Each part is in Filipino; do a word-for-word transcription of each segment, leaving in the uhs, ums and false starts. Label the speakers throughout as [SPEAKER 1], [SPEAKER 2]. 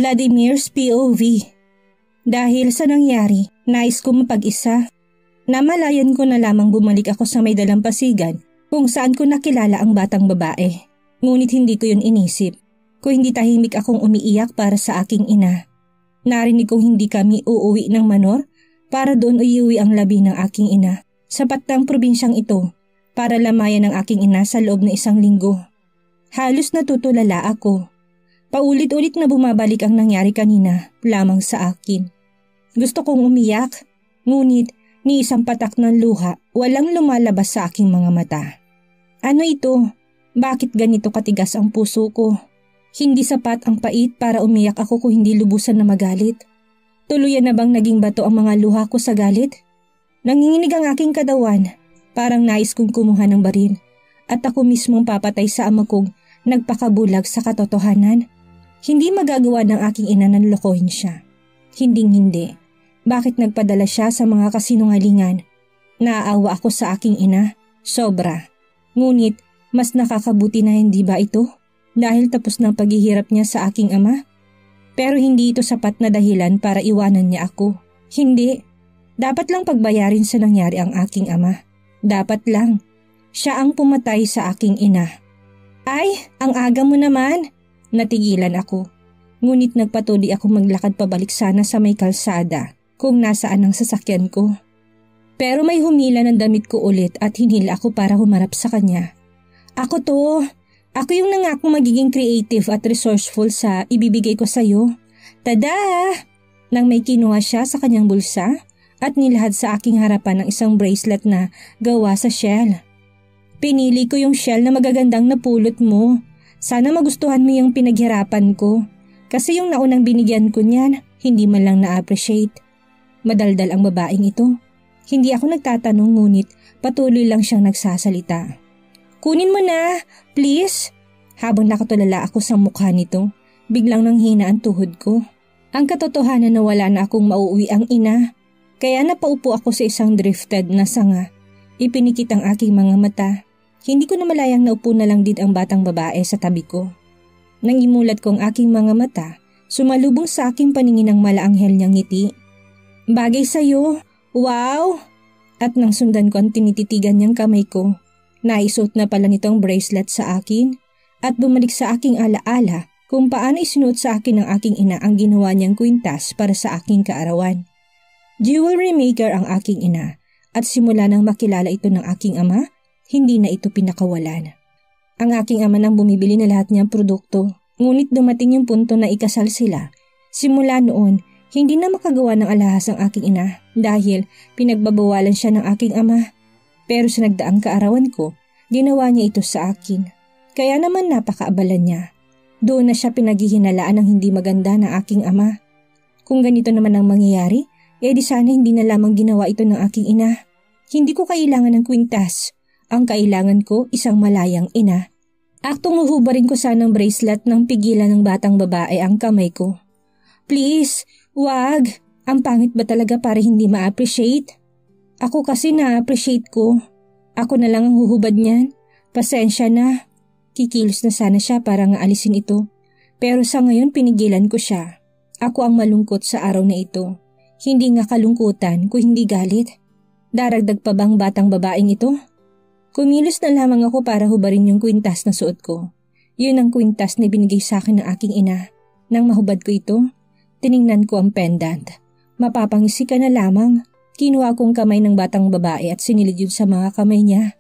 [SPEAKER 1] Vladimir's P O V. Dahil sa nangyari, nais ko mapag-isa. Namalayan ko na lamang bumalik ako sa may dalampasigan kung saan ko nakilala ang batang babae. Ngunit hindi ko yun inisip. Kung hindi tahimik akong umiiyak para sa aking ina. Narinig kong hindi kami uuwi ng Manor para doon iuwi ang labi ng aking ina. Sapat ng probinsyang ito para lamayan ng aking ina sa loob ng isang linggo. Halos natutulala ako. Paulit-ulit na bumabalik ang nangyari kanina lamang sa akin. Gusto kong umiyak, ngunit ni isang patak ng luha walang lumalabas sa aking mga mata. Ano ito? Bakit ganito katigas ang puso ko? Hindi sapat ang pait para umiyak ako kung hindi lubusan na magalit. Tuluyan na bang naging bato ang mga luha ko sa galit? Nanginginig ang aking kadawan, parang nais kong kumuha ng baril at ako mismong papatay sa ama kong nagpakabulag sa katotohanan. Hindi magagawa ng aking ina na lokohin siya. Hinding hindi. Bakit nagpadala siya sa mga kasinungalingan? Naaawa ako sa aking ina. Sobra. Ngunit mas nakakabuti na hindi ba ito? Dahil tapos ng paghihirap niya sa aking ama? Pero hindi ito sapat na dahilan para iwanan niya ako. Hindi. Dapat lang pagbayarin sa nangyari ang aking ama. Dapat lang. Siya ang pumatay sa aking ina. Ay, ang aga mo naman. Natigilan ako. Ngunit nagpatuloy ako maglakad pabalik sana sa may kalsada kung nasaan ang sasakyan ko. Pero may humila ng damit ko ulit at hinila ako para humarap sa kanya. Ako to. Ako yung nangakong magiging creative at resourceful sa ibibigay ko sa'yo. Tada! Nang may kinuha siya sa kanyang bulsa at nilahad sa aking harapan ng isang bracelet na gawa sa shell. Pinili ko yung shell na magagandang napulot mo. Sana magustuhan mo yung pinaghirapan ko. Kasi yung naunang binigyan ko niyan, hindi man lang na-appreciate. Madaldal ang babaeng ito. Hindi ako nagtatanong ngunit patuloy lang siyang nagsasalita. Kunin mo na, please. Habang nakatulala ako sa mukha nito, biglang nanghina ang tuhod ko. Ang katotohanan na wala na akong mauuwi ang ina. Kaya napaupo ako sa isang drifted na sanga. Ipinikit ang aking mga mata. Hindi ko na malayang naupo na lang din ang batang babae sa tabi ko. Nang imulat ko ang aking mga mata, sumalubong sa aking paningin ang malaanghel niyang ngiti. Bagay sa'yo. Wow! At nang sundan ko ang tinititigan niyang kamay ko, naisuot na pala nitong bracelet sa akin at bumalik sa aking alaala kung paano isinuot sa akin ng aking ina ang ginawa niyang kwintas para sa aking kaarawan. Jewelry maker ang aking ina at simula nang makilala ito ng aking ama, hindi na ito pinakawalan. Ang aking ama nang bumibili na lahat niyang produkto, ngunit dumating yung punto na ikasal sila. Simula noon, hindi na makagawa ng alahas ang aking ina dahil pinagbabawalan siya ng aking ama. Pero sa nagdaang kaarawan ko, ginawa niya ito sa akin. Kaya naman napakaabala niya. Doon na siya pinaghihinalaan ng hindi maganda ng aking ama. Kung ganito naman ang mangyayari, eh di sana hindi na lamang ginawa ito ng aking ina. Hindi ko kailangan ng kwintas. Ang kailangan ko isang malayang ina. Aktong uhubarin ko sanang bracelet nang pigilan ng batang babae ang kamay ko. Please, wag. Ang pangit ba talaga para hindi ma-appreciate? Ako kasi na-appreciate ko. Ako na lang ang huhubad niyan. Pasensya na. Kikilos na sana siya para nga alisin ito. Pero sa ngayon pinigilan ko siya. Ako ang malungkot sa araw na ito. Hindi nga kalungkutan kung hindi galit. Daragdag pa bang batang babaeng ito? Kumilos na lamang ako para hubarin yung kwintas na suot ko. Yun ang kwintas na binigay sa akin ng aking ina. Nang mahubad ko ito, tiningnan ko ang pendant. Mapapangisi ka na lamang. Kinuha kong kamay ng batang babae at sinilid yun sa mga kamay niya.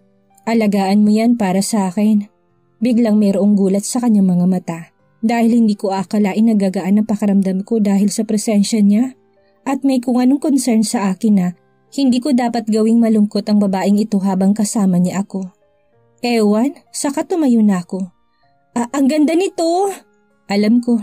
[SPEAKER 1] Alagaan mo yan para sa akin. Biglang mayroong gulat sa kanyang mga mata. Dahil hindi ko akalain na gagaan ang pakaramdam ko dahil sa presensya niya. At may kung anong concern sa akin na hindi ko dapat gawing malungkot ang babaeng ito habang kasama niya ako. Ewan, saka tumayo na ako. Ah, ang ganda nito! Alam ko.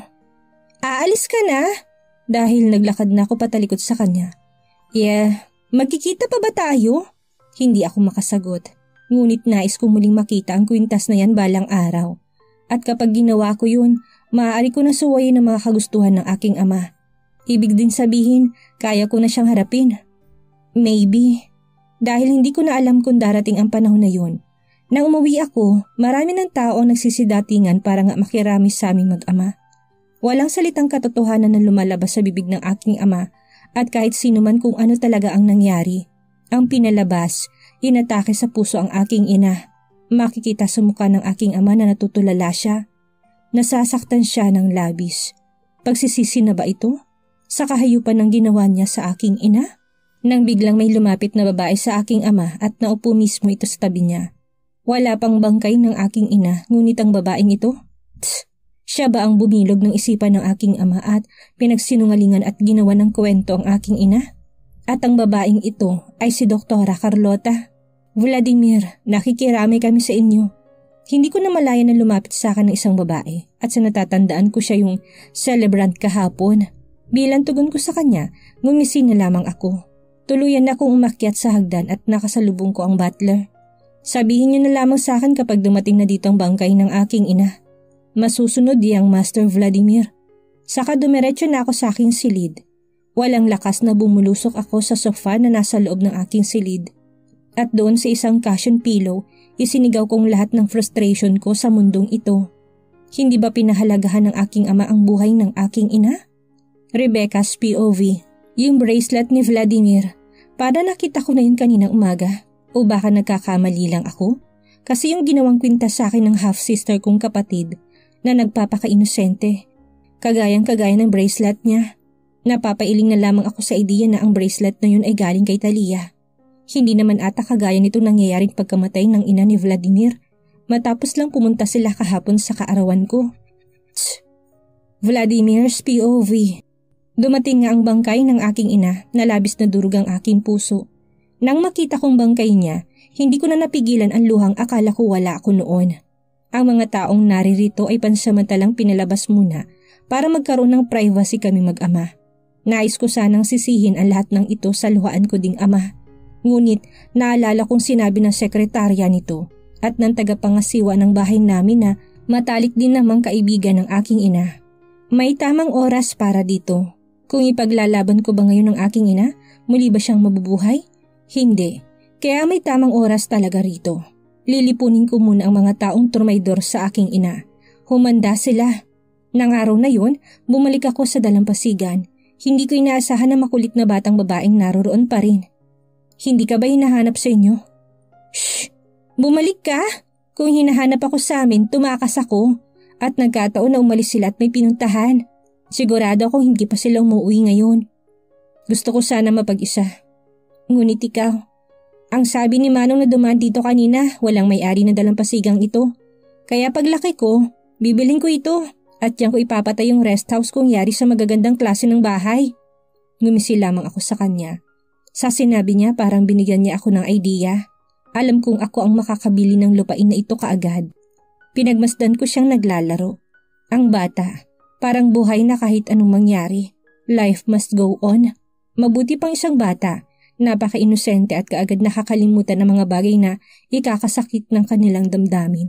[SPEAKER 1] Aalis ka na? Dahil naglakad na ako patalikod sa kanya. Yeah, magkikita pa ba tayo? Hindi ako makasagot. Ngunit nais ko muling makita ang kwintas na yan balang araw. At kapag ginawa ko yun, maaari ko na suwayin ang mga kagustuhan ng aking ama. Ibig din sabihin, kaya ko na siyang harapin. Maybe. Dahil hindi ko na alam kung darating ang panahon na yun. Nang umuwi ako, marami ng tao ang nagsisidatingan para nga makirami sa aming mag-ama. Walang salitang katotohanan na lumalabas sa bibig ng aking ama at kahit sino man kung ano talaga ang nangyari. Ang pinalabas, inatake sa puso ang aking ina. Makikita sa mukha ng aking ama na natutulala siya. Nasasaktan siya ng labis. Pagsisisi na ba ito? Sa kahayupan ng ginawa niya sa aking ina? Nang biglang may lumapit na babae sa aking ama at naupo mismo ito sa tabi niya. Wala pang bangkay ng aking ina, ngunit ang babaeng ito? Tss, siya ba ang bumilog ng isipan ng aking ama at pinagsinungalingan at ginawa ng kwento ang aking ina? At ang babaeng ito ay si Doktora Carlota. Vladimir, nakikirami kami sa inyo. Hindi ko na malaya na lumapit sa akin ng isang babae at sa natatandaan ko siya yung celebrant kahapon. Bilang tugon ko sa kanya, ngumisi na lamang ako. Tuluyan na akong umakyat sa hagdan at nakasalubong ko ang butler. Sabihin niyo na lamang sa akin kapag dumating na dito ang bangkay ng aking ina. Masusunod diyang Master Vladimir. Saka dumiretso na ako sa aking silid. Walang lakas na bumulusok ako sa sofa na nasa loob ng aking silid. At doon sa isang cushion pillow, isinigaw kong lahat ng frustration ko sa mundong ito. Hindi ba pinahalagahan ng aking ama ang buhay ng aking ina? Rebecca's P O V. Yung bracelet ni Vladimir. Para nakita ko na yun kaninang umaga. O baka nagkakamali lang ako? Kasi yung ginawang kwintas sa akin ng half-sister kong kapatid na nagpapaka-inosente. Kagayang-kagaya ng bracelet niya. Napapailing na lamang ako sa ideya na ang bracelet na yun ay galing kay Talia. Hindi naman ata kagaya nito nangyayaring pagkamatay ng ina ni Vladimir matapos lang pumunta sila kahapon sa kaarawan ko. Tsk! Vladimir's P O V. Dumating nga ang bangkay ng aking ina na labis na durug ang aking puso. Nang makita kong bangkay niya, hindi ko na napigilan ang luhang akala ko wala ako noon. Ang mga taong naririto ay pansamantalang pinalabas muna para magkaroon ng privacy kami mag-ama. Nais ko sanang sisihin ang lahat ng ito sa luhaan ko ding ama. Ngunit naalala kong sinabi ng sekretarya nito at ng tagapangasiwa ng bahay namin na matalik din namang kaibigan ng aking ina. May tamang oras para dito. Kung ipaglalaban ko ba ngayon ng aking ina, muli ba siyang mabubuhay? Hindi. Kaya may tamang oras talaga rito. Lilipunin ko muna ang mga taong turmaydor sa aking ina. Humanda sila. Nang araw na yun, bumalik ako sa dalampasigan. Hindi ko inaasahan na makulit na batang babaeng naroroon pa rin. Hindi ka ba hinahanap sa inyo? Shh! Bumalik ka! Kung hinahanap ako sa amin, tumakas ako. At nagkataon na umalis sila at may pinuntahan. Sigurado ako hindi pa sila umuwi ngayon. Gusto ko sana mapag-isa. Ngunit ikaw, ang sabi ni Manong na dumaan dito kanina, walang may-ari na dalampasigang ito. Kaya paglaki ko, bibiling ko ito at yan ko ipapatay yung rest house kong yari sa magagandang klase ng bahay. Ngumisi lamang ako sa kanya. Sa sinabi niya parang binigyan niya ako ng idea. Alam kong ako ang makakabili ng lupain na ito kaagad. Pinagmasdan ko siyang naglalaro. Ang bata, parang buhay na kahit anong mangyari. Life must go on. Mabuti pang isang bata. Napaka-inosente at kaagad nakakalimutan ng mga bagay na ikakasakit ng kanilang damdamin.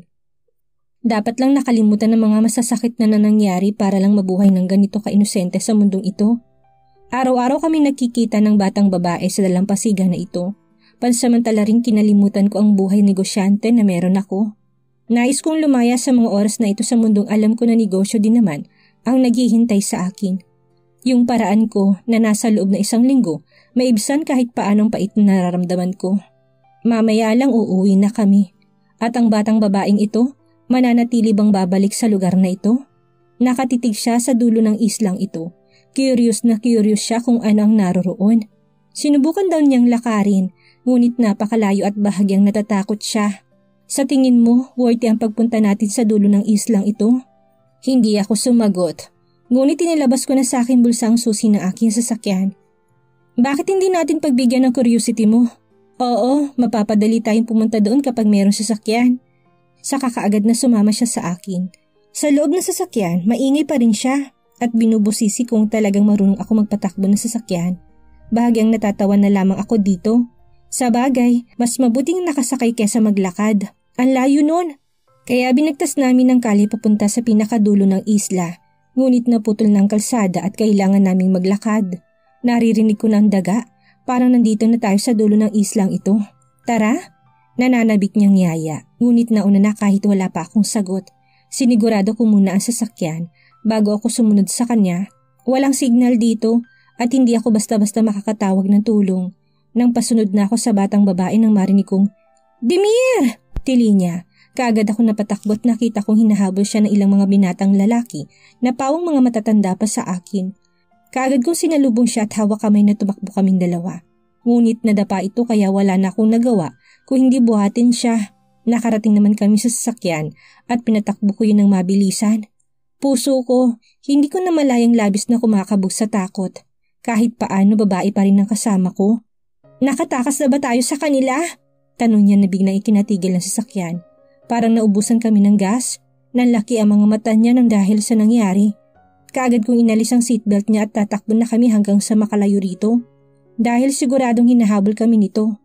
[SPEAKER 1] Dapat lang nakalimutan ng mga masasakit na nangyari para lang mabuhay ng ganito ka-inosente sa mundong ito. Araw-araw kami nagkikita ng batang babae sa dalampasigan na ito. Pansamantala rin kinalimutan ko ang buhay negosyante na meron ako. Nais kong lumaya sa mga oras na ito sa mundong alam ko na negosyo din naman ang naghihintay sa akin. Yung paraan ko na nasa loob na isang linggo, maibsan kahit paanong pait na nararamdaman ko. Mamaya lang uuwi na kami. At ang batang babaeng ito, mananatili bang babalik sa lugar na ito? Nakatitig siya sa dulo ng islang ito. Curious na curious siya kung ano ang naroroon. Sinubukan daw niyang lakarin, ngunit napakalayo at bahagyang natatakot siya. Sa tingin mo, worthy ang pagpunta natin sa dulo ng islang ito? Hindi ako sumagot. Ngunit inilabas ko na sa aking bulsang susi ng aking sasakyan. Bakit hindi natin pagbigyan ng curiosity mo? Oo, mapapadali tayong pumunta doon kapag mayroong sasakyan. Saka kaagad na sumama siya sa akin. Sa loob ng sasakyan, maingay pa rin siya at binubusisi kung talagang marunong ako magpatakbo ng sasakyan. Bahagyang natatawa na lamang ako dito. Sa bagay, mas mabuting nakasakay kesa maglakad. Ang layo nun. Kaya binagtas namin ng kalye papunta sa pinakadulo ng isla. Ngunit naputol ng kalsada at kailangan naming maglakad. Naririnig ko ng daga. Parang nandito na tayo sa dulo ng islang ito. Tara? Nananabik niyang yaya. Ngunit nauna na kahit wala pa akong sagot. Sinigurado ko muna ang sasakyan bago ako sumunod sa kanya. Walang signal dito at hindi ako basta-basta makakatawag ng tulong. Nang pasunod na ako sa batang babae nang marinig kong, "Dimir!" tili niya. Kaagad ako napatakbo at nakita kong hinahabol siya ng ilang mga binatang lalaki na pawang mga matatanda pa sa akin. Kaagad kong sinalubong siya at hawak kamay na tumakbo kaming dalawa. Ngunit nadapa ito kaya wala na akong nagawa kung hindi buhatin siya. Nakarating naman kami sa sasakyan at pinatakbo ko yun ng mabilisan. Puso ko, hindi ko na malayang labis na kumakabog sa takot. Kahit paano babae pa rin ang kasama ko. "Nakatakas na ba tayo sa kanila?" Tanong niya na biglang ikinatigil ng sasakyan. Parang naubusan kami ng gas. Nanlaki ang mga mata niya nang dahil sa nangyari. Kaagad kong inalis ang seatbelt niya at tatakbo na kami hanggang sa makalayo rito. Dahil siguradong hinahabol kami nito.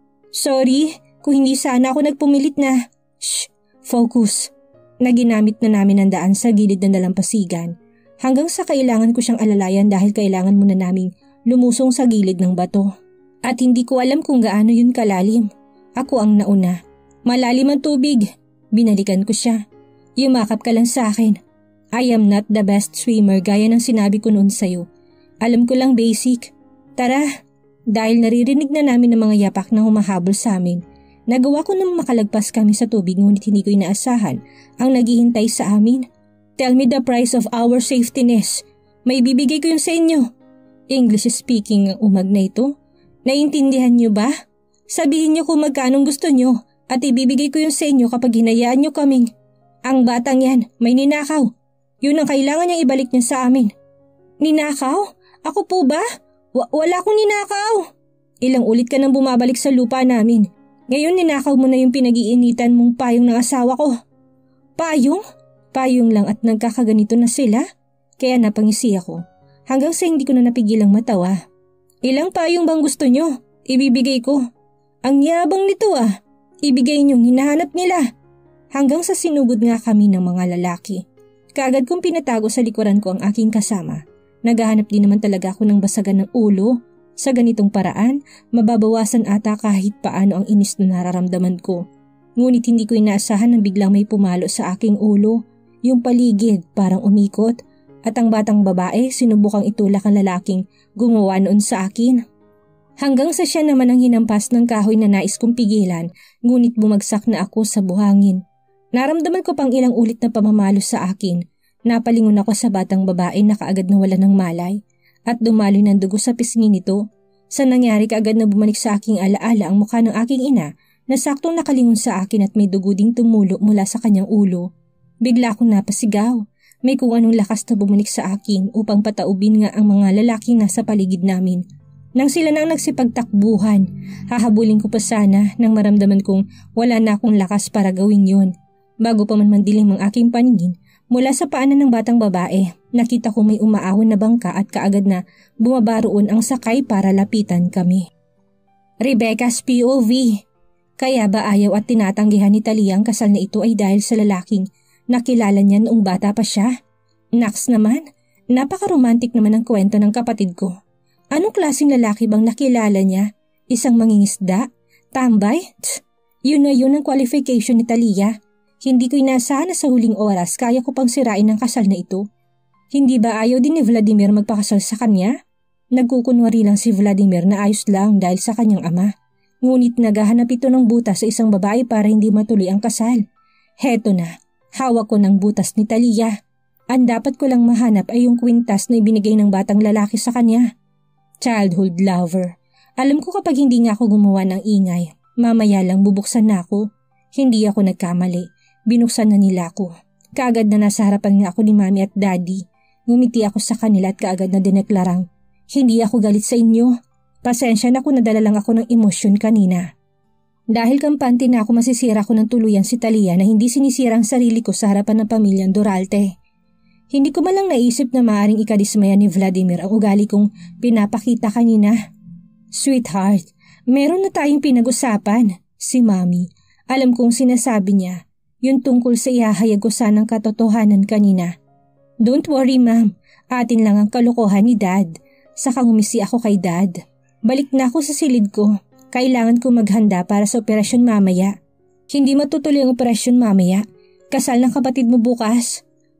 [SPEAKER 1] "Sorry, kung hindi sana ako nagpumilit na..." "Shh, focus." Na ginamit na namin ang daan sa gilid ng dalampasigan. Hanggang sa kailangan ko siyang alalayan dahil kailangan muna naming lumusong sa gilid ng bato. At hindi ko alam kung gaano yun kalalim. Ako ang nauna. "Malalim ang tubig." Binalikan ko siya. "Yumakap ka lang sa akin. I am not the best swimmer gaya ng sinabi ko noon sa'yo. Alam ko lang basic. Tara." Dahil naririnig na namin ng mga yapak na humahabol sa amin, nagawa ko nang makalagpas kami sa tubig ngunit hindi ko inaasahan ang naghihintay sa amin. "Tell me the price of our safetyness. May bibigay ko yun sa inyo." English speaking ang umag na ito. "Naiintindihan niyo ba? Sabihin niyo kung magkanong gusto niyo at ibibigay ko yun sa inyo kapag hinayaan niyo kaming." "Ang batang yan, may ninakaw. Yun ang kailangan niyang ibalik niya sa amin." "Ninakaw? Ako po ba? W- wala akong ninakaw." "Ilang ulit ka nang bumabalik sa lupa namin. Ngayon ninakaw mo na yung pinag-iinitan mong payong ng asawa ko." "Payong? Payong lang at nagkakaganito na sila?" Kaya napangisi ako hanggang sa hindi ko na napigilang matawa. "Ilang payong bang gusto niyo? Ibibigay ko." "Ang yabang nito ah. Ibigay niyong hinahanap nila." Hanggang sa sinugod nga kami ng mga lalaki. Kaagad kong pinatago sa likuran ko ang aking kasama. Naghahanap din naman talaga ako ng basagan ng ulo. Sa ganitong paraan, mababawasan ata kahit paano ang inis na nararamdaman ko. Ngunit hindi ko inaasahan na biglang may pumalo sa aking ulo. Yung paligid parang umikot at ang batang babae sinubukang itulak ang lalaking gumawa noon sa akin. Hanggang sa siya naman ang hinampas ng kahoy na nais kong pigilan, ngunit bumagsak na ako sa buhangin. Naramdaman ko pang ilang ulit na pamamalo sa akin. Napalingon ako sa batang babae na kaagad nawala ng malay at dumaloy ng dugo sa pisngi nito. Sa nangyari kaagad na bumalik sa aking alaala ang mukha ng aking ina na saktong nakalingon sa akin at may dugo ding tumulo mula sa kanyang ulo. Bigla akong napasigaw. May kung anong lakas na bumalik sa akin upang pataubin nga ang mga lalaking nasa paligid namin. Nang sila nang nagsipagtakbuhan, hahabulin ko pa sana nang maramdaman kong wala na akong lakas para gawin yon. Bago pa man mandilim ang aking paningin, mula sa paanan ng batang babae, nakita ko may umaahon na bangka at kaagad na bumaba roon ang sakay para lapitan kami. Rebecca's P O V. Kaya ba ayaw at tinatanggihan ni Talia ang kasal na ito ay dahil sa lalaking nakilala niya noong bata pa siya? Naks naman, napaka-romantic naman ang kwento ng kapatid ko. Anong klaseng lalaki bang nakilala niya? Isang mangingisda? Tambay? Tch, yun na yun ang qualification ni Talia. Hindi ko inaasahan na sa huling oras kaya ko pang sirain ang kasal na ito. Hindi ba ayaw din ni Vladimir magpakasal sa kanya? Nagkukunwari lang si Vladimir na ayos lang dahil sa kanyang ama. Ngunit naghahanap ito ng butas sa isang babae para hindi matuloy ang kasal. Heto na, hawak ko ng butas ni Talia. Ang dapat ko lang mahanap ay yung kwintas na ibinigay ng batang lalaki sa kanya. Childhood lover. Alam ko kapag hindi nga ako gumawa ng ingay, mamaya lang bubuksan na ako. Hindi ako nagkamali. Binuksan na nila ako. Kaagad na nasa harapan nga ako ni mami at daddy. Ngumiti ako sa kanila at kaagad na dineklarang, hindi ako galit sa inyo. Pasensya na kung nadala lang ako ng emosyon kanina. Dahil kampante na ako masisira ko ng tuluyan si Talia na hindi sinisira ang sarili ko sa harapan ng pamilyang Duralde. Hindi ko malang naisip na maaaring ikadismaya ni Vladimir ang ugali kong pinapakita kanina. Sweetheart, meron na tayong pinag-usapan. Si Mami, alam kong sinasabi niya, yun tungkol sa ihahayag ko sanang katotohanan kanina. Don't worry ma'am, atin lang ang kalokohan ni Dad. Saka ngumisi ako kay Dad. Balik na ako sa silid ko. Kailangan ko maghanda para sa operasyon mamaya. Hindi matutuloy ang operasyon mamaya. Kasal ng kapatid mo bukas.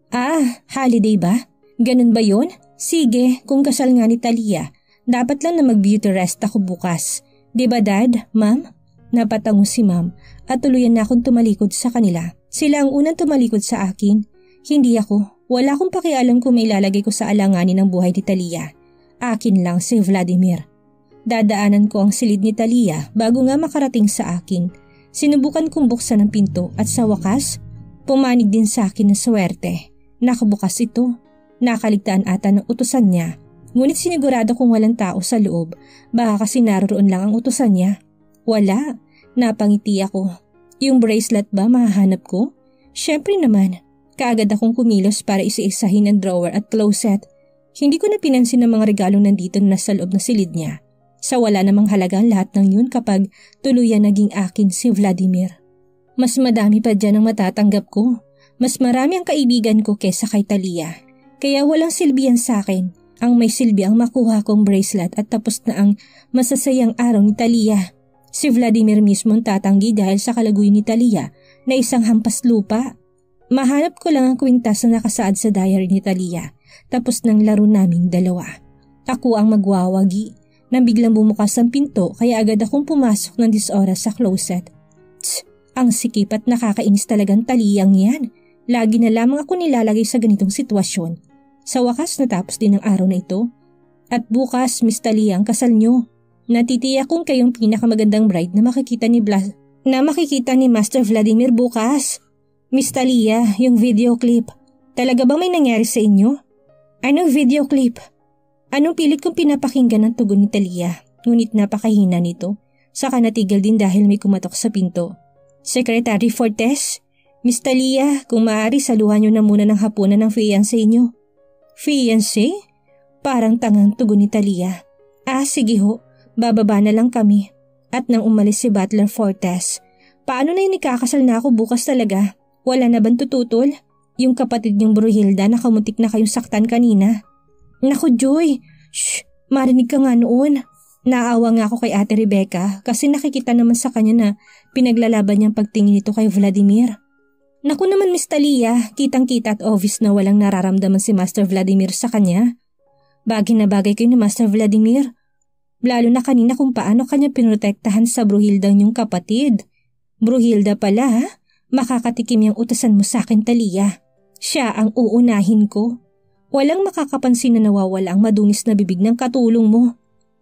[SPEAKER 1] Ah, holiday ba? Ganun ba yun? Sige, kung kasal nga ni Talia, dapat lang na mag-beauty rest ako bukas. Diba dad, ma'am? Napatango si ma'am at tuluyan na akong tumalikod sa kanila. Sila ang unang tumalikod sa akin. Hindi ako. Wala akong pakialam kung may ilalagay ko sa alanganin ng buhay ni Talia. Akin lang si Vladimir. Dadaanan ko ang silid ni Talia bago nga makarating sa akin. Sinubukan kong buksan ang pinto at sa wakas, pumanig din sa akin ng swerte. Nakabukas ito. Nakaligtaan ata ng utusan niya. Ngunit sinigurado kong walang tao sa loob. Baka kasi naroon lang ang utusan niya. Wala. Napangiti ako. Yung bracelet ba mahahanap ko? Syempre naman. Kaagad akong kumilos para isa-isahin ang drawer at closet. Hindi ko na pinansin ang mga regalong nandito na nasa loob ng silid niya. Sa wala namang halaga ang lahat ng yun kapag tuluyan naging akin si Vladimir. Mas madami pa dyan ang matatanggap ko. Mas marami ang kaibigan ko kesa kay Talia. Kaya walang silbihan sa akin. Ang may silbi ang makuha kong bracelet at tapos na ang masasayang araw ni Talia. Si Vladimir mismo ang tatanggi dahil sa kalaguy ni Talia na isang hampas lupa. Mahanap ko lang ang kwintas na nakasaad sa diary ni Talia tapos ng laro naming dalawa. Ako ang magwawagi. Nang biglang bumukas ang pinto kaya agad akong pumasok ng disoras sa closet. Tss, ang sikip at nakakainis talagang Taliyang yan. Lagi na lamang ako nilalagay sa ganitong sitwasyon. Sa wakas natapos din ang araw na ito. At bukas, Miss Talia, ang kasal nyo. Natitiyak kong kayong pinakamagandang bride na makikita ni Blas na makikita ni Master Vladimir bukas. Miss Talia, yung video clip. Talaga ba may nangyari sa inyo? Anong video clip? Anong pilit kong pinapakinggan ng tugon ni Talia, ngunit napakahina nito. Saka natigil din dahil may kumatok sa pinto. Secretary Fortes? Miss Talia, kung maaari saluhan nyo na muna ng hapunan ng fiancé nyo. Fiancé? Parang tangang tugon ni Talia. Ah, sige ho, bababa na lang kami. At nang umalis si Butler Fortes, paano na yun ikakasal na ako bukas talaga? Wala na bang tututol? Yung kapatid niyong Bruhilda na kamuntik na kayong saktan kanina. Naku Joy, shh, marinig ka nga noon. Naawa nga ako kay Ate Rebecca kasi nakikita naman sa kanya na pinaglalaban niyang pagtingin nito kay Vladimir. Naku naman Miss Talia, kitang-kita at obvious na walang nararamdaman si Master Vladimir sa kanya. Bagay na bagay kayo ni Master Vladimir. Lalo na kanina kung paano kanya pinotektahan sa Bruhilda niyong kapatid. Bruhilda pala ha? Makakatikim yung utasan mo sa akin Talia. Siya ang uunahin ko. Walang makakapansin na nawawala ang madunis na bibig ng katulong mo.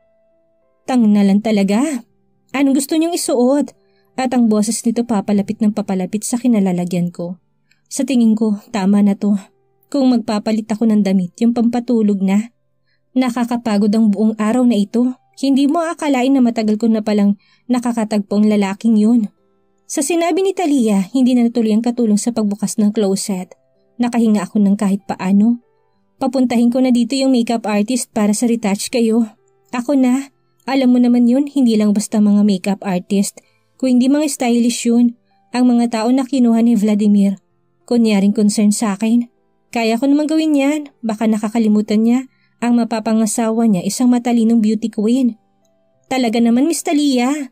[SPEAKER 1] Tang na lang talaga. Anong gusto niyong isuot? At ang boses nito papalapit ng papalapit sa kinalalagyan ko. Sa tingin ko, tama na to. Kung magpapalit ako ng damit, yung pampatulog na. Nakakapagod ang buong araw na ito. Hindi mo akalain na matagal ko na palang nakakatagpo ang lalaking yun. Sa sinabi ni Talia, hindi na natuloy ang katulong sa pagbukas ng closet. Nakahinga ako ng kahit paano. Papuntahin ko na dito yung makeup artist para sa retouch kayo. Ako na. Alam mo naman yun, hindi lang basta mga makeup artist. Kung hindi mga stylish yun, ang mga tao na kinuha ni Vladimir. Kunyaring concern sa akin. Kaya ko naman gawin yan. Baka nakakalimutan niya. Ang mapapangasawa niya isang matalinong beauty queen. Talaga naman Miss Talia.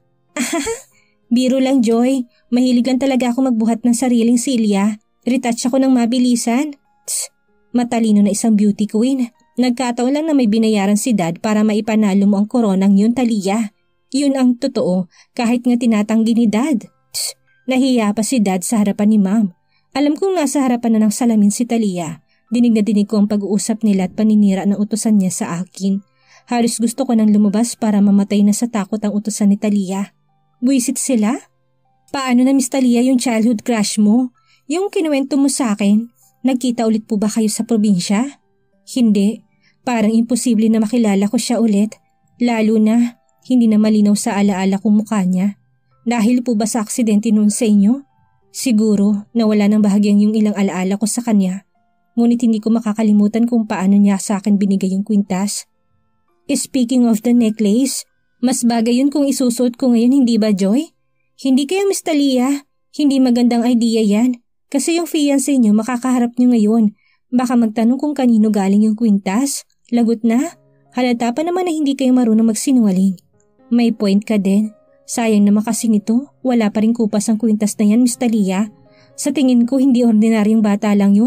[SPEAKER 1] Biro lang Joy. Mahilig lang talaga ako magbuhat ng sariling silya. Retouch ako ng mabilisan. Tss. Matalino na isang beauty queen. Nagkataon lang na may binayaran si Dad para maipanalo mo ang koronang yun, Talia. Yun ang totoo kahit nga tinatanggi ni Dad. Tss, nahiya pa si Dad sa harapan ni Ma'am. Alam kong nasa harapan na ng salamin si Talia. Dinig na dinig ko ang pag-uusap nila at paninira ng utusan niya sa akin. Halos gusto ko nang lumabas para mamatay na sa takot ang utusan ni Talia. Buisit sila? Paano na Miss Talia yung childhood crush mo? Yung kinuwento mo sa akin? Nagkita ulit po ba kayo sa probinsya? Hindi. Parang imposible na makilala ko siya ulit. Lalo na, hindi na malinaw sa alaala kong mukha niya. Dahil po ba sa aksidente noon sa inyo? Siguro, nawala ng bahagyang yung ilang alaala ko sa kanya. Ngunit hindi ko makakalimutan kung paano niya sa akin binigay yung kwintas. Speaking of the necklace, mas bagay yun kung isusuot ko ngayon, hindi ba Joy? Hindi kayo Miss Talia. Hindi magandang idea yan. Kasi yung fiancé niyo makakaharap niyo ngayon. Baka magtanong kung kanino galing yung kwintas. Lagot na. Halata pa naman na hindi kayo marunong magsinungaling. May point ka din. Sayang naman kasi nito. Wala pa rin kupas ang kwintas na yan, Miss Talia. Sa tingin ko hindi ordinaryong bata lang yun.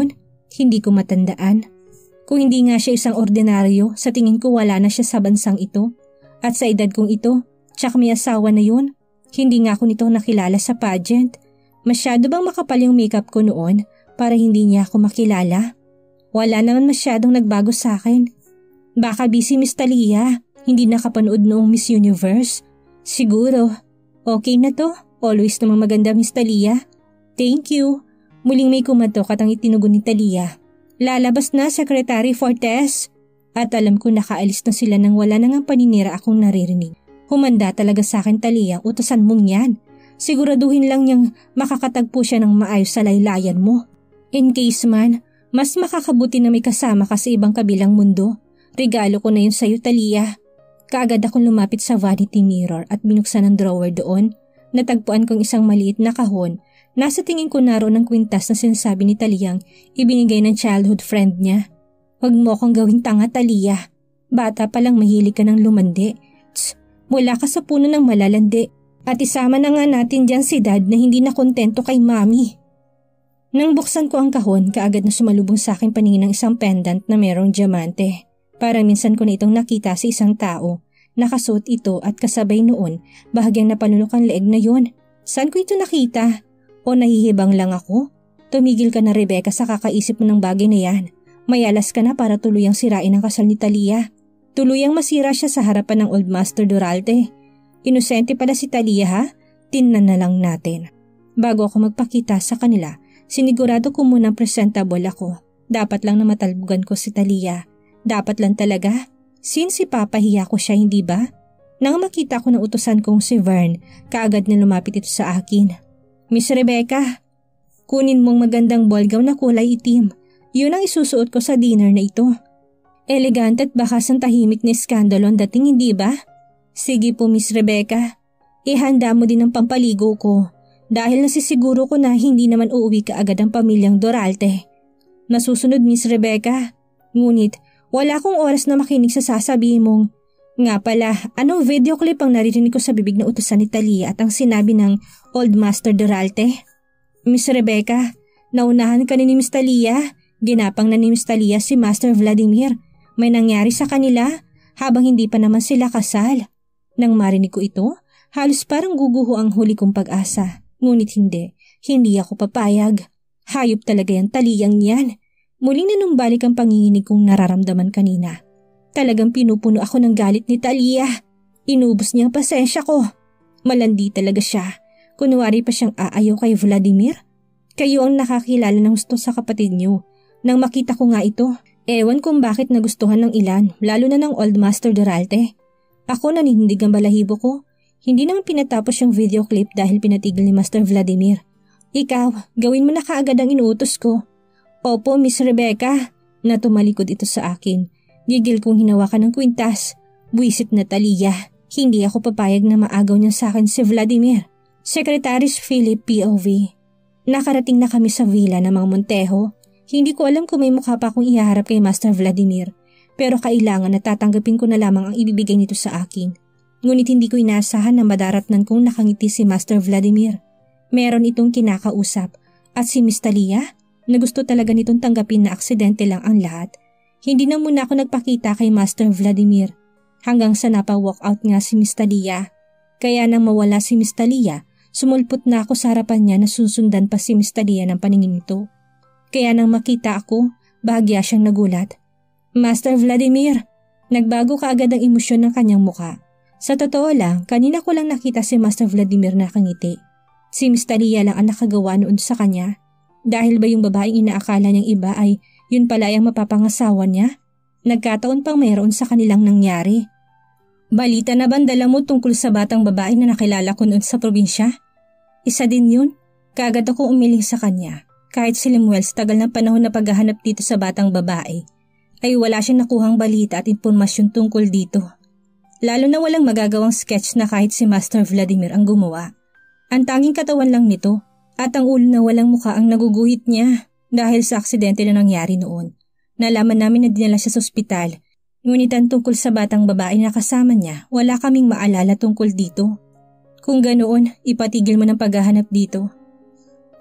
[SPEAKER 1] Hindi ko matandaan. Kung hindi nga siya isang ordinaryo, sa tingin ko wala na siya sa bansang ito. At sa edad kong ito, tsak may asawa na yun. Hindi nga ako nito nakilala sa pageant. Masyado bang makapal yung makeup ko noon para hindi niya ako makilala? Wala naman masyadong nagbago sa akin. Baka busy Miss Talia, hindi nakapanood noong Miss Universe. Siguro. Okay na to. Always namang maganda Miss Talia. Thank you. Muling may kumatok at ang itinugon ni Talia. Lalabas na Secretary Fortes. At alam ko nakaalis na sila nang wala nang ang paninira akong naririnig. Humanda talaga sa akin Talia, utusan mong yan. Siguraduhin lang niyang makakatagpo siya ng maayos sa laylayan mo. In case man, mas makakabuti na may kasama ka sa ibang kabilang mundo. Regalo ko na yun sa'yo Talia. Kaagad akong lumapit sa vanity mirror at binuksan ang drawer doon. Natagpuan kong isang maliit na kahon. Nasa tingin ko naroon ang kwintas na sinasabi ni Taliang ibinigay ng childhood friend niya. Huwag mo akong gawing tanga Talia. Bata pa lang mahilig ka ng lumandi. Tss, mula ka sa puno ng malalandi. At isama na nga natin dyan si Dad na hindi na kontento kay Mami. Nang buksan ko ang kahon, kaagad na sumalubong sa akin paningin ng isang pendant na merong diamante. Parang minsan ko na itong nakita sa isang tao. Nakasuot ito at kasabay noon, bahagyang napalunok ang leeg na yon. Saan ko ito nakita? O nahihibang lang ako? Tumigil ka na Rebecca sa kakaisip mo ng bagay na yan. Mayalas ka na para tuluyang sirain ang kasal ni Talia. Tuluyang masira siya sa harapan ng Old Master Duralde. Inosente pala si Talia ha? Tinnan na lang natin. Bago ako magpakita sa kanila, sinigurado ko munang presentable ako. Dapat lang na matalbugan ko si Talia. Dapat lang talaga. Since ipapahiya ko siya hindi ba? Nang makita ko ng utusan kong si Vern, kaagad na lumapit ito sa akin. Miss Rebecca, kunin mong magandang ball gown na kulay itim. Yun ang isusuot ko sa dinner na ito. Elegante at bakas ang tahimik na skandalo ang dating hindi ba? Sige po Miss Rebecca, ihanda mo din ang pampaligo ko dahil nasisiguro ko na hindi naman uuwi ka agad ang pamilyang Doralte. Nasusunod Miss Rebecca, ngunit wala akong oras na makinig sa sasabihin mong, nga pala, anong video clip ang naririnig ko sa bibig na utusan ni Talia at ang sinabi ng Old Master Doralte? Miss Rebecca, naunahan ka ni Miss Talia. Ginapang na ni Miss Talia si Master Vladimir. May nangyari sa kanila habang hindi pa naman sila kasal. Nang marinig ko ito, halos parang guguho ang huli kong pag-asa. Ngunit hindi, hindi ako papayag. Hayop talaga yan Taliang yan. Muling nanumbalik ang panginginig kong nararamdaman kanina. Talagang pinupuno ako ng galit ni Talia. Inubos niya ang pasensya ko. Malandi talaga siya. Kunwari pa siyang aayaw kay Vladimir. Kayo ang nakakilala ng gusto sa kapatid niyo. Nang makita ko nga ito, ewan kung bakit nagustuhan ng ilan, lalo na ng Old Master Doralte. Ako naninindig ang balahibo ko. Hindi naman pinatapos yung video clip dahil pinatigil ni Master Vladimir. Ikaw, gawin mo na kaagad ang inuutos ko. Opo, Miss Rebecca, na tumalikod ito sa akin. Gigil kong hinawakan ng kwintas. Buisit na Talia. Hindi ako papayag na maagaw niya sa akin si Vladimir. Secretary Philip P O V. Nakarating na kami sa villa ng mga Montejo. Hindi ko alam kung may mukha pa akong ihaharap kay Master Vladimir. Pero kailangan na tatanggapin ko na lamang ang ibibigay nito sa akin. Ngunit hindi ko inaasahan na madaratnan kong nakangiti si Master Vladimir. Meron itong kinakausap. At si Miss Talia, na gusto talaga nitong tanggapin na aksidente lang ang lahat. Hindi na muna ako nagpakita kay Master Vladimir. Hanggang sa napa-walkout nga si Miss Talia. Kaya nang mawala si Miss Talia, sumulpot na ako sa harapan niya na susundan pa si Miss Talia ng paningin nito. Kaya nang makita ako, bahagya siyang nagulat. Master Vladimir, nagbago kaagad ang emosyon ng kanyang muka. Sa totoo lang, kanina ko lang nakita si Master Vladimir na nakangiti. Si Miss Talia lang ang nakagawa noon sa kanya. Dahil ba yung babaeng inaakala niyang iba ay yun pala ang mapapangasawa niya? Nagkataon pang mayroon sa kanilang nangyari. Balita na ba dala mo tungkol sa batang babae na nakilala ko noon sa probinsya? Isa din yun. Kaagad ako umiling sa kanya. Kahit si Lemuel sa tagal ng panahon na paghahanap dito sa batang babae, ay wala siyang nakuhang balita at impormasyon tungkol dito. Lalo na walang magagawang sketch na kahit si Master Vladimir ang gumawa. Ang tanging katawan lang nito at ang ulo na walang mukha ang naguguhit niya dahil sa aksidente na nangyari noon. Nalaman namin na dinala siya sa ospital. Ngunit ang tungkol sa batang babae na kasama niya, wala kaming maalala tungkol dito. Kung ganoon, ipatigil mo ng paghahanap dito.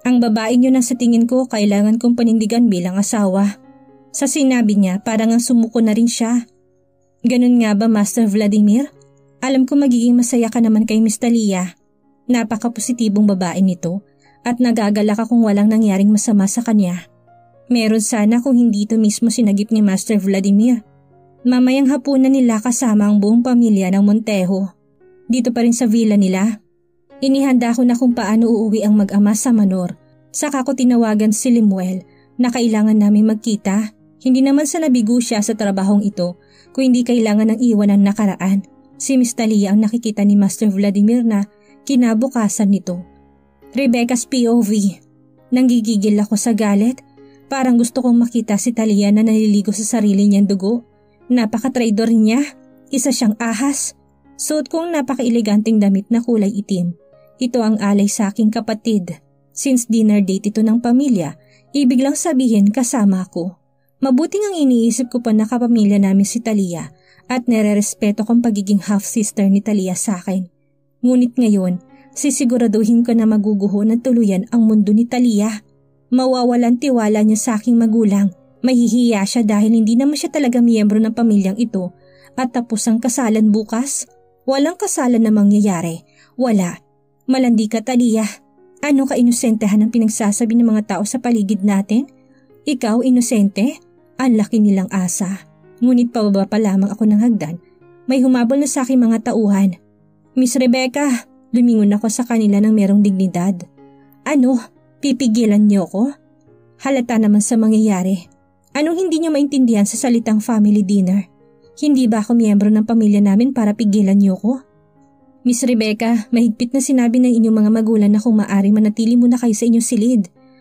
[SPEAKER 1] Ang babaeng yun ang sa tingin ko kailangan kong panindigan bilang asawa. Sa sinabi niya parang ang sumuko na rin siya. Ganun nga ba, Master Vladimir? Alam ko magiging masaya ka naman kay Miss Talia. Napaka-positibong babae nito at nagagalak akong walang nangyaring masama sa kanya. Meron sana kung hindi ito mismo sinagip ni Master Vladimir. Mamayang hapunan nila kasama ang buong pamilya ng Montejo. Dito pa rin sa villa nila. Inihanda ko na kung paano uuwi ang mag-ama sa Manor. Saka ko tinawagan si Limuel na kailangan namin magkita. Hindi naman sa nabigo siya sa trabahong ito kung hindi kailangan ng iwan ng nakaraan. Si Miss Talia ang nakikita ni Master Vladimir na kinabukasan nito. Rebecca's P O V. Nanggigigil ako sa galit. Parang gusto kong makita si Talia na naliligo sa sarili niyang dugo. Napaka-traidor niya. Isa siyang ahas. Suot kong napaka-eleganteng damit na kulay itim. Ito ang alay sa aking kapatid. Since dinner date ito ng pamilya, ibig lang sabihin kasama ako. Mabuting ang iniisip ko pa na kapamilya namin si Talia at nere-respeto kong pagiging half-sister ni Talia sa akin. Ngunit ngayon, sisiguraduhin ko na maguguho ng tuluyan ang mundo ni Talia. Mawawalan tiwala niya sa aking magulang. Mahihiya siya dahil hindi naman siya talaga miyembro ng pamilyang ito at tapos ang kasalan bukas. Walang kasalan na mangyayari. Wala. Malandi ka, Talia. Ano ka inosentehan ang pinagsasabi ng mga tao sa paligid natin? Ikaw, inosente? Ang laki nilang asa. Ngunit pababa pa lamang ako ng hagdan. May humabol na sa aking mga tauhan. Miss Rebecca, lumingon ako sa kanila ng merong dignidad. Ano? Pipigilan niyo ko? Halata naman sa mangyayari. Anong hindi niyo maintindihan sa salitang family dinner? Hindi ba ako miyembro ng pamilya namin para pigilan niyo ko? Miss Rebecca, mahigpit na sinabi ng inyong mga magulang na kung maaari manatili muna kayo sa inyong silid.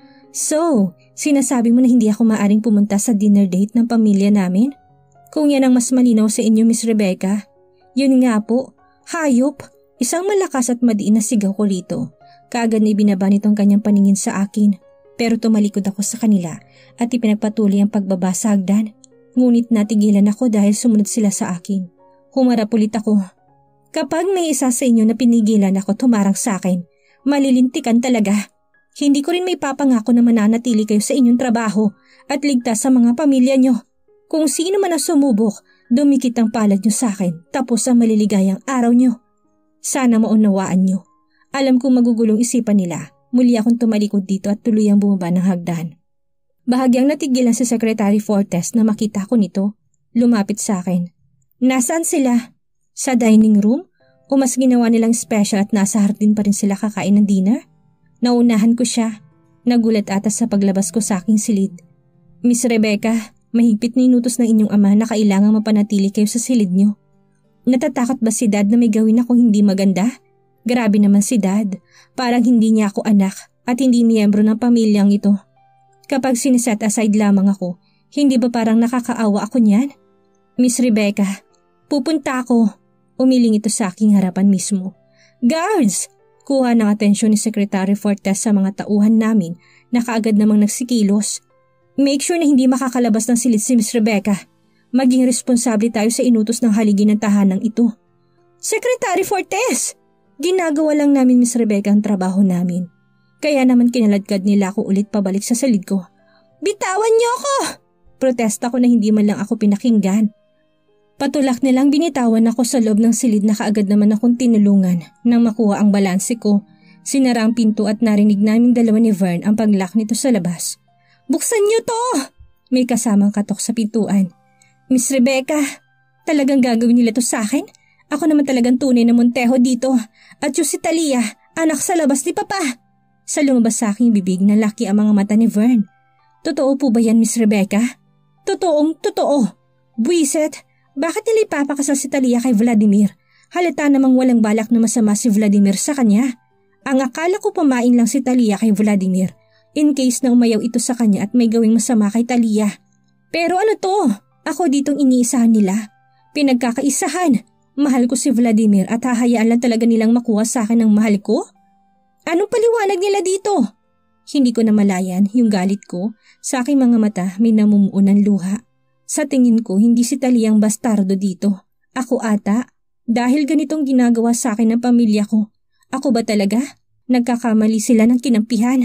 [SPEAKER 1] So, sinasabi mo na hindi ako maaaring pumunta sa dinner date ng pamilya namin? Kung yan ang mas malinaw sa inyo, Miss Rebecca. Yun nga po, hayop, isang malakas at madiin na sigaw ko rito. Kaagad na ibinaba nitong kanyang paningin sa akin. Pero tumalikod ako sa kanila at ipinagpatuloy ang pagbaba sa hagdan. Ngunit natigilan ako dahil sumunod sila sa akin. Humarap ulit ako. Kapag may isa sa inyo na pinigilan ako tumarang sa akin, malilintikan talaga. Hindi ko rin may papangako na mananatili kayo sa inyong trabaho at ligtas sa mga pamilya nyo. Kung sino man ang sumubok, dumikit ang palad nyo sa akin tapos ang maliligayang araw nyo. Sana maunawaan nyo. Alam kong magugulong isipan nila. Muli akong tumalikod dito at tuluyang bumaba ng hagdan. Bahagyang natigilan si Secretary Fortes na makita ko nito. Lumapit sa akin. Nasaan sila? Sa dining room? O mas ginawa nilang special at nasa hardin pa rin sila kakain ng dinner? Naunahan ko siya. Nagulat ata sa paglabas ko sa aking silid. Miss Rebecca, mahigpit na inutos ng inyong ama na kailangang mapanatili kayo sa silid niyo. Natatakot ba si Dad na may gawin akong hindi maganda? Grabe naman si Dad. Parang hindi niya ako anak at hindi miyembro ng pamilyang ito. Kapag siniset aside lamang ako, hindi ba parang nakakaawa ako niyan? Miss Rebecca, pupunta ako. Umiling ito sa aking harapan mismo. Guards! Kuha ng atensyon ni Secretary Fortes sa mga tauhan namin na kaagad namang nagsikilos. Make sure na hindi makakalabas ng silid si Miss Rebecca. Maging responsable tayo sa inutos ng haligi ng tahanang ito. Secretary Fortes! Ginagawa lang namin, Miss Rebecca, ang trabaho namin. Kaya naman kinaladkad nila ako ulit pabalik sa silid ko. Bitawan niyo ako! Protesta ko na hindi man lang ako pinakinggan. Patulak nilang binitawan ako sa loob ng silid na kaagad naman akong tinulungan nang makuha ang balanse ko. Sinara ang pinto at narinig naming dalawa ni Vern ang paglock nito sa labas. Buksan niyo to! May kasamang katok sa pintuan. Miss Rebecca, talagang gagawin nila to sa akin? Ako naman talagang tunay na Montejo dito. At yung si Talia, anak sa labas ni Papa. Sa lumabas sa aking bibig na laki ang mga mata ni Vern. Totoo po ba yan, Miss Rebecca? Totoong totoo. Buiset, bakit nila ipapakasal si Talia kay Vladimir? Halata namang walang balak na masama si Vladimir sa kanya. Ang akala ko pamain lang si Talia kay Vladimir in case na umayaw ito sa kanya at may gawing masama kay Talia. Pero ano to? Ako ditong iniisahan nila. Pinagkakaisahan. Mahal ko si Vladimir at hahayaan lang talaga nilang makuha sa akin ang mahal ko? Anong paliwanag nila dito? Hindi ko na malayan yung galit ko. Sa aking mga mata may namumuo ng luha. Sa tingin ko hindi si Talia ang bastardo dito. Ako ata. Dahil ganitong ginagawa sa akin ng pamilya ko. Ako ba talaga? Nagkakamali sila ng kinampihan.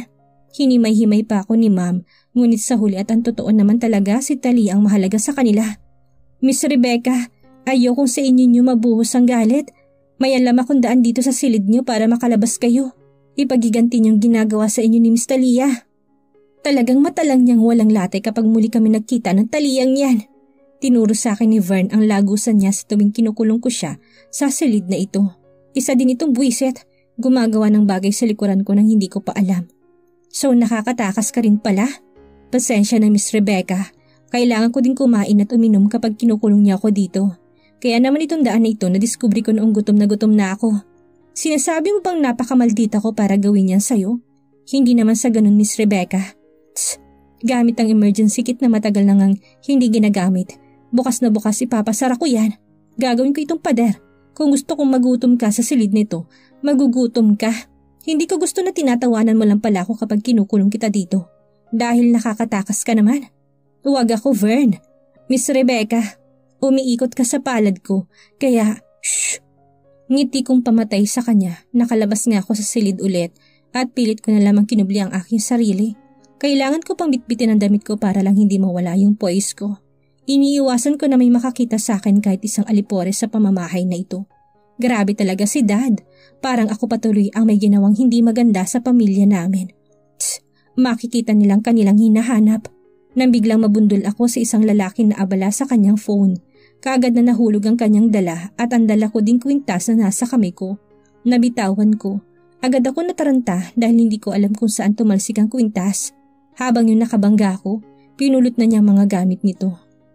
[SPEAKER 1] Hinimay-himay pa ako ni ma'am, ngunit sa huli at ang totoo naman talaga si Talia ang mahalaga sa kanila. Miss Rebecca, ayokong sa inyo niyo mabuhos ang galit. May alam akong daan dito sa silid niyo para makalabas kayo. Ipagiganti niyong ginagawa sa inyo ni Miss Talia. Talagang matalang niyang walang late kapag muli kami nagkita ng Taliang yan. Tinuro sa akin ni Vern ang lagusan niya sa tuwing kinukulong ko siya sa silid na ito. Isa din itong buwiset, gumagawa ng bagay sa likuran ko nang hindi ko pa alam. So nakakatakas ka rin pala? Pasensya na Miss Rebecca, kailangan ko din kumain at uminom kapag kinukulong niya ako dito. Kaya naman itong daan na ito nadiskubre ko noong gutom na gutom na ako. Sinasabi mo bang napakamaldita ko para gawin yan sa'yo? Hindi naman sa ganun Miss Rebecca. Tss, gamit ang emergency kit na matagal na ngang hindi ginagamit. Bukas na bukas ipapasara ko yan. Gagawin ko itong pader. Kung gusto kong magutom ka sa silid nito, magugutom ka. Hindi ko gusto na tinatawanan mo lang pala ako kapag kinukulong kita dito. Dahil nakakatakas ka naman. Huwag ako, Vern. Miss Rebecca, umiikot ka sa palad ko, kaya shh. Ngiti kong pamatay sa kanya, nakalabas nga ako sa silid ulit at pilit ko na lamang kinubli ang aking sarili. Kailangan ko pang bitbitin ang damit ko para lang hindi mawala yung poise ko. Iniiwasan ko na may makakita sa akin kahit isang alipore sa pamamahay na ito. Grabe talaga si Dad. Parang ako patuloy ang may ginawang hindi maganda sa pamilya namin. Tss, makikita nilang kanilang hinahanap. Nang biglang mabundol ako sa isang lalaki na abala sa kanyang phone. Kaagad na nahulog ang kanyang dala at ang dala ko ding kwintas na nasa kamay ko. Nabitawan ko. Agad ako nataranta dahil hindi ko alam kung saan tumalsik ang kwintas. Habang yung nakabangga ko, pinulot na niya ang mga gamit nito.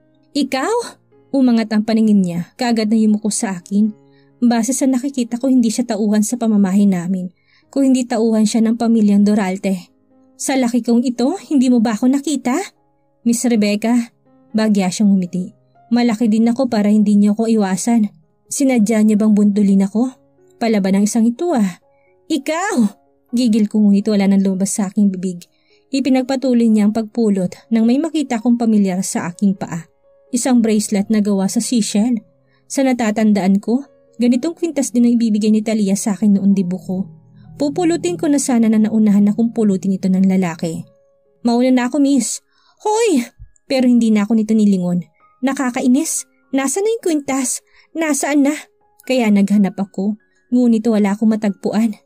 [SPEAKER 1] Ikaw? Umangat ang paningin niya, kaagad na yumuko sa akin. Base sa nakikita ko hindi siya tauhan sa pamamahay namin, kung hindi tauhan siya ng pamilyang Doralte. Sa laki kong ito, hindi mo ba ako nakita? Miss Rebecca, bagya siyang umiti. Malaki din ako para hindi niyo ako iwasan. Sinadya niya bang bundulin ako? Palaban ng isang ito ah. Ikaw! Gigil ko ngunit wala nang lumabas sa aking bibig. Ipinagpatuloy niya ang pagpulot nang may makita kong pamilyar sa aking paa. Isang bracelet na gawa sa seashell. Sa natatandaan ko, ganitong kwintas din ang ibibigay ni Talia sa akin noon dibo ko. Pupulutin ko na sana na naunahan akong pulutin ito ng lalaki. Mauna na ako, miss. Hoy! Pero hindi na ako nito nilingon. Nakakainis. Nasaan na yung kwintas? Nasaan na? Kaya naghanap ako, ngunit wala akong matagpuan.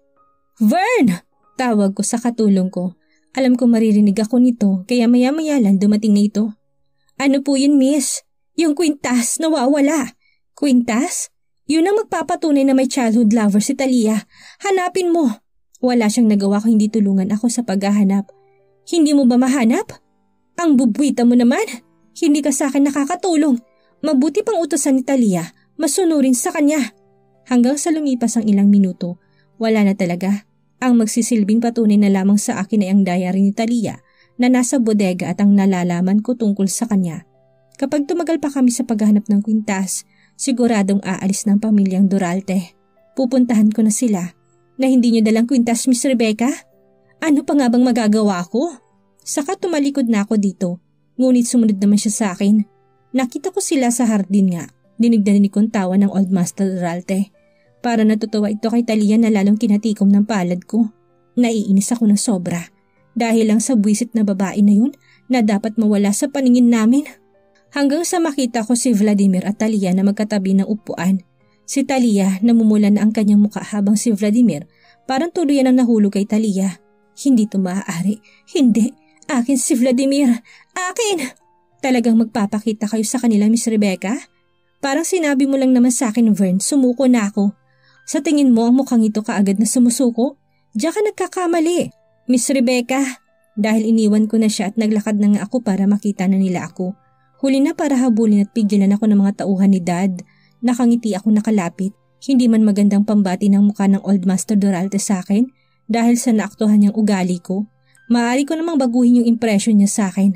[SPEAKER 1] Vern! Tawag ko sa katulong ko. Alam ko maririnig ako nito, kaya maya-maya lang dumating na ito. Ano po yun, miss? Yung kwintas nawawala. Kwintas? Yun ang magpapatunay na may childhood lover si Talia. Hanapin mo. Wala siyang nagawa kung hindi tulungan ako sa paghahanap. Hindi mo ba mahanap? Ang bubwita mo naman. Hindi ka sa akin nakakatulong. Mabuti pang utosan ni Talia, masunurin sa kanya. Hanggang sa lumipas ang ilang minuto, wala na talaga. Ang magsisilbing patunay na lamang sa akin ay ang diary ni Talia na nasa bodega at ang nalalaman ko tungkol sa kanya. Kapag tumagal pa kami sa paghahanap ng kwintas, siguradong aalis ng pamilyang Doralte. Pupuntahan ko na sila. Na hindi niyo dalang kwintas, Miss Rebecca? Ano pa nga bang magagawa ko? Saka tumalikod na ako dito, ngunit sumunod naman siya sa akin. Nakita ko sila sa hardin nga. Dinig na dinig kong tawa ng Old Master Doralte. Para natutuwa ito kay Talia na lalong kinatikom ng palad ko. Naiinis ako ng sobra. Dahil lang sa buwisit na babae na yun na dapat mawala sa paningin namin. Hanggang sa makita ko si Vladimir at Talia na magkatabi ng upuan. Si Talia namumula na ang kanyang mukha habang si Vladimir parang tuluyan ang nahulog kay Talia. Hindi ito maaari. Hindi. Akin si Vladimir. Akin! Talagang magpapakita kayo sa kanila, Miss Rebecca? Parang sinabi mo lang naman sa akin, Vern, sumuko na ako. Sa tingin mo ang mukhang ito kaagad na sumusuko? Diyan ka nagkakamali. Miss Rebecca, dahil iniwan ko na siya at naglakad na nga ako para makita na nila ako. Huli na para habulin at pigilan ako ng mga tauhan ni Dad. Nakangiti ako nakalapit. Hindi man magandang pambati ng mukha ng Old Master Doralte sa akin dahil sa naaktuhan niyang ugali ko. Maaari ko namang baguhin yung impression niya sa akin.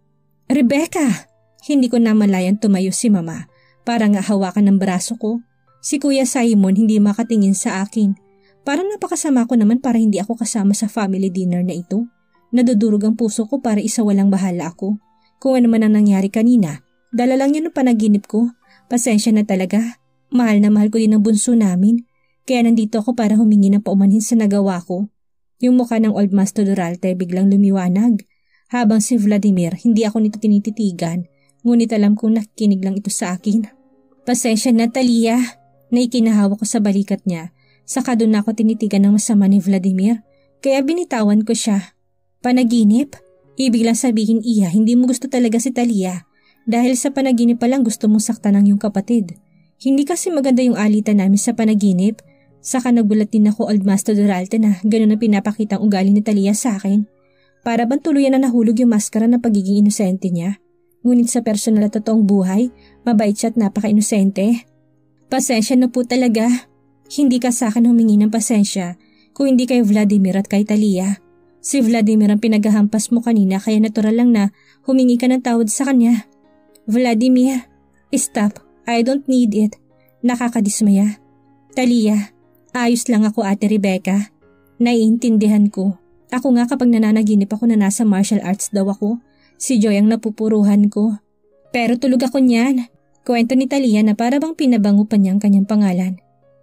[SPEAKER 1] Rebecca! Hindi ko namalayan tumayo si Mama para nga hawakan ng braso ko. Si Kuya Simon hindi makatingin sa akin. Parang napakasama ko naman para hindi ako kasama sa family dinner na ito. Nadudurog ang puso ko para isawalang bahala ako. Kung ano man ang nangyari kanina, dala lang yun ang panaginip ko. Pasensya na talaga. Mahal na mahal ko din ang bunso namin. Kaya nandito ako para humingi ng paumanhin sa nagawa ko. Yung mukha ng Old Master Duralte biglang lumiwanag. Habang si Vladimir, hindi ako nito tinititigan, ngunit alam kong nakikinig lang ito sa akin. Pasensya na, Talia, na ikinahawak ko sa balikat niya. Saka doon ako tinitigan ng masama ni Vladimir, kaya binitawan ko siya. Panaginip? Ibig lang sabihin, Iya, hindi mo gusto talaga si Talia. Dahil sa panaginip pa lang gusto mong saktan ng iyong kapatid. Hindi kasi maganda yung alitan namin sa panaginip. Saka nagulat din ako, Old Master Duralte, na gano'n ang pinapakitang ugali ni Talia sa akin. Para bang tuluyan na nahulog yung maskara ng pagiging inosente niya. Ngunit sa personal at totoong buhay, mabait siya at napaka-inosente. Pasensya na po talaga. Hindi ka sa akin humingi ng pasensya kung hindi kay Vladimir at kay Talia. Si Vladimir ang pinaghahampas mo kanina kaya natural lang na humingi ka ng tawad sa kanya. Vladimir, stop. I don't need it. Nakakadismaya. Talia, ayos lang ako, Ate Rebecca. Naiintindihan ko. Ako nga kapag nananaginip ako na nasa martial arts daw ako, si Joy ang napupuruhan ko. Pero tulog ako niyan. Kwento ni Talia na para bang pinabango pa niya ang kanyang pangalan.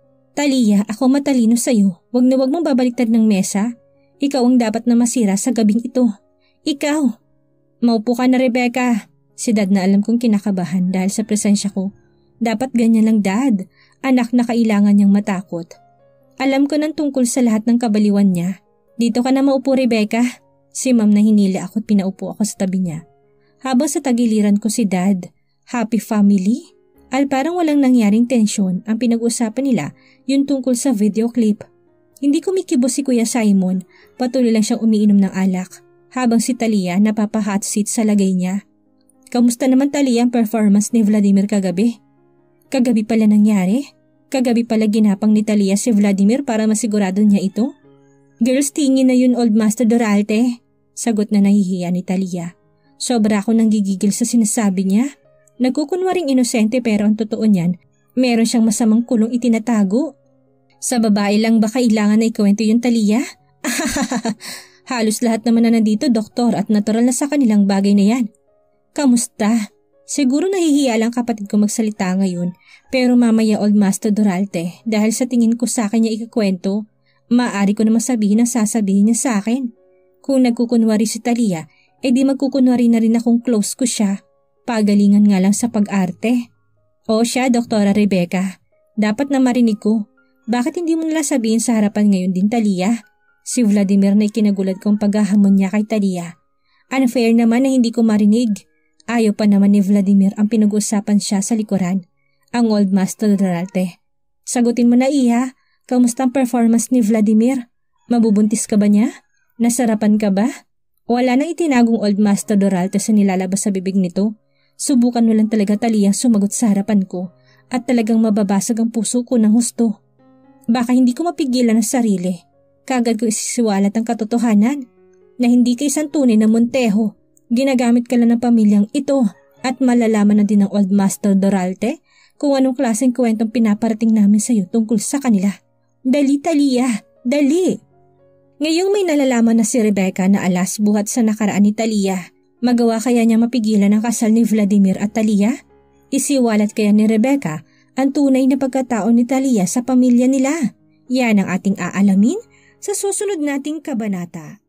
[SPEAKER 1] Talia, ako matalino sa'yo. Wag na wag mong babaliktad ng mesa. Ikaw ang dapat na masira sa gabing ito. Ikaw. Maupo ka na, Rebecca. Si Dad na alam kong kinakabahan dahil sa presensya ko. Dapat ganyan lang, Dad. Anak na kailangan niyang matakot. Alam ko nang tungkol sa lahat ng kabaliwan niya. Dito ka na maupo, Rebecca. Si Ma'am na hinili ako at pinaupo ako sa tabi niya. Habang sa tagiliran ko si Dad, happy family? Al parang walang nangyaring tensyon, ang pinag-usapan nila yung tungkol sa video clip. Hindi kumikibo si Kuya Simon, patuloy lang siyang umiinom ng alak. Habang si Talia napapa-hot seat sa lagay niya. Kamusta naman, Talia, ang performance ni Vladimir kagabi? Kagabi pala nangyari? Kagabi pala ginapang ni Talia si Vladimir para masigurado niya ito? Girls, tingin na yun, Old Master Duralte. Sagot na nahihiya ni Talia. Sobra ako nang gigigil sa sinasabi niya. Nagkukunwaring inosente pero ang totoo niyan, meron siyang masamang kulong itinatago. Sa babae lang ba kailangan na ikwento yung, Talia? Halos lahat naman na nandito, doktor, at natural na sa kanilang bagay na yan. Kamusta? Siguro nahihiya lang kapatid ko magsalita ngayon, pero mamaya, Old Master Duralte, dahil sa tingin ko sa akin niya ikakwento, maaari ko naman sabihin ang sasabihin niya sa akin. Kung nagkukunwari si Talia, eh di magkukunwari na rin akong close ko siya. Pagalingan nga lang sa pag-arte. O siya, Doktora Rebecca, dapat na marinig ko. Bakit hindi mo nila sabihin sa harapan ngayon din, Talia? Si Vladimir na ikinagulat kong paghahamon niya kay Talia. Unfair naman na hindi ko marinig. Ayaw pa naman ni Vladimir ang pinag-usapan siya sa likuran. Ang Old Master Duralte. Sagutin mo na, Iha. Kamusta ang performance ni Vladimir? Mabubuntis ka ba niya? Nasarapan ka ba? Wala nang itinagong Old Master Duralte sa nilalabas sa bibig nito. Subukan mo lang talaga, Talia, sumagot sa harapan ko at talagang mababasag ang puso ko ng husto. Baka hindi ko mapigilan ang sarili. Kagad ko isisiwalat ang katotohanan na hindi ka isang tunay na Montejo. Ginagamit ka lang ng pamilyang ito at malalaman na din ng Old Master Duralte kung anong klaseng kwentong pinaparating namin sa iyo tungkol sa kanila. Dali, Talia, dali! Ngayong may nalalaman na si Rebecca na alas buhat sa nakaraan ni Talia, magawa kaya niya mapigilan ang kasal ni Vladimir at Talia? Isiwalat kaya ni Rebecca ang tunay na pagkatao ni Talia sa pamilya nila? Yan ang ating aalamin sa susunod nating kabanata.